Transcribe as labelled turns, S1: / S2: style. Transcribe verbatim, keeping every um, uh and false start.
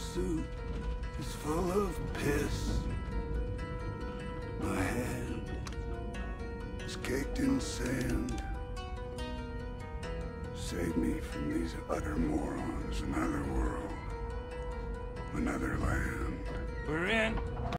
S1: suit is full of piss. My head is caked in sand. Save me from these utter morons. Another world. Another land.
S2: We're in.